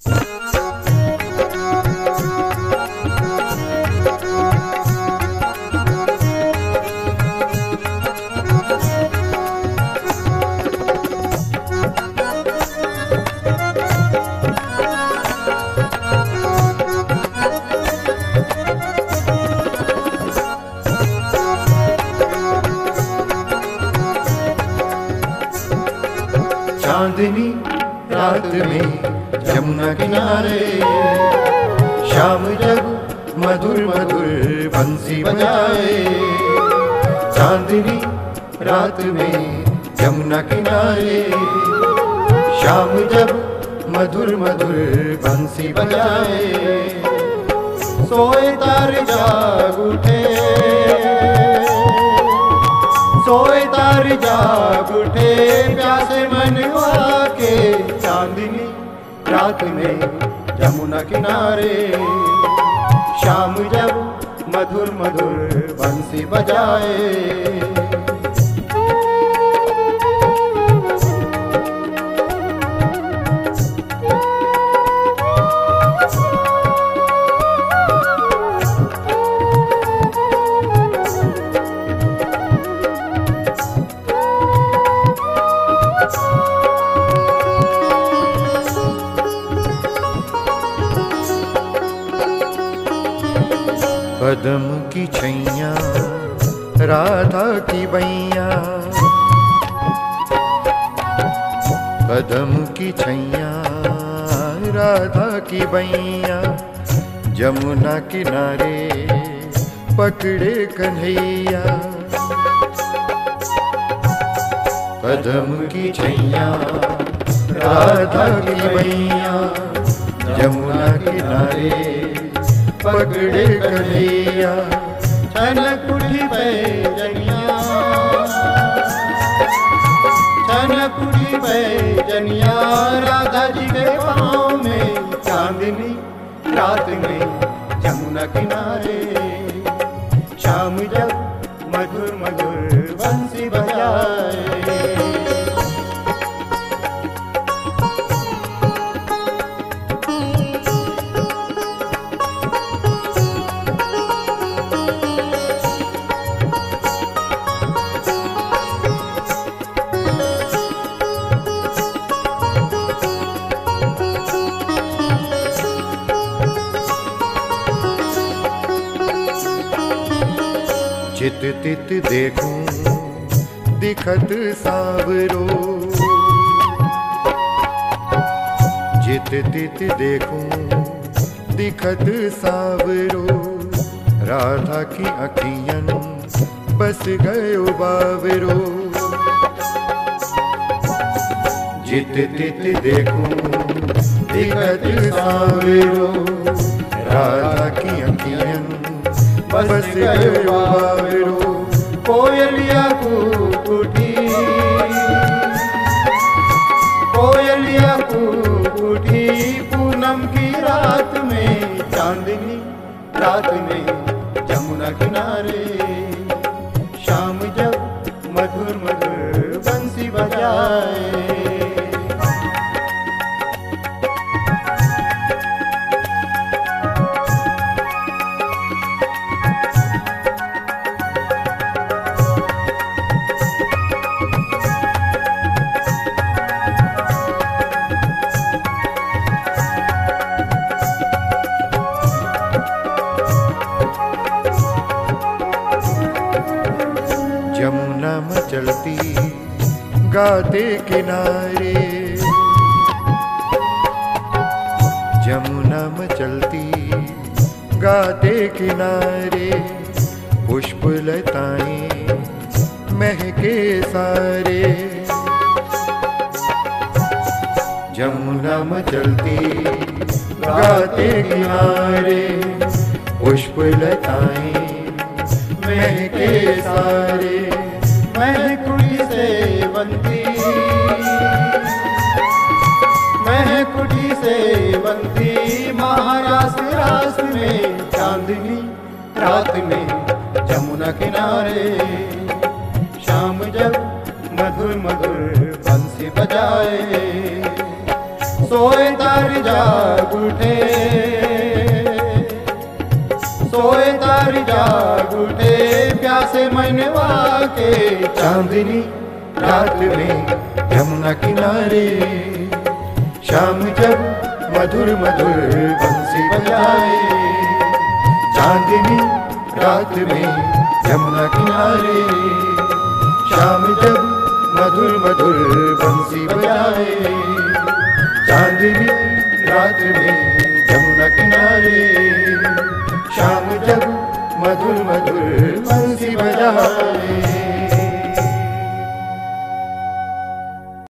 चांदनी रात में यमुना किनारे, शाम जब मधुर मधुर बंसी बजाए। चांदनी रात में यमुना किनारे, शाम जब मधुर मधुर बंसी बजाए। सोए तारे जाग उठे, सोए तारे जाग उठे, प्यासे मनवा के। चांदनी रात में यमुना किनारे, शाम जब मधुर मधुर बंसी बजाए। पदम की छैया राधा की बैया, पदम की छैया राधा की बैया। जमुना किनारे पकड़े कन्हैया, पदम की छैया राधा की बैया। जमुना किनारे पकड़े कन्हैया। छनक उठी बैजनिया, छनक उठी बैजनिया, राधा जी के पाँव में। चांदनी रात में यमुना किनारे, शाम जब मधुर मधुर बंसी बजाए। चित तित देखूं दिखत सावरो, चित तित देखूं दिखत सावरो। राधा की अखियन बस गयो बावरो। चित तित देखूं दिखत सावरो, राधा की अखियन बस गयो बावरो। कोयलिया कूक उठी, कोयलिया कूक उठी, पूनम की रात में। चांदनी रात में यमुना किनारे, शाम जब मधुर मधुर बंसी बजाए। यमुना मचलती गाते किनारे, यमुना मचलती गाते किनारे। पुष्प लताएं महके सारे, यमुना मचलती गाते किनारे। पुष्प लताएं महके सारे। महकुटी से बनती, महकुटी से बनती, महारास रास में। चांदनी रात में यमुना किनारे, शाम जब मधुर मधुर बंसी बजाए। सोए तारी जाग उठे, सोए तारी जाग उठे, प्यासे मनवा के चांदनी रात में यमुना किनारे। शाम जब मधुर मधुर बंसी बजाए, चांदनी रात में यमुना किनारे। शाम जब मधुर मधुर बंसी बजाए, चांदनी रात में यमुना किनारे। शाम जब मधुर मधुर बंसी बजाए।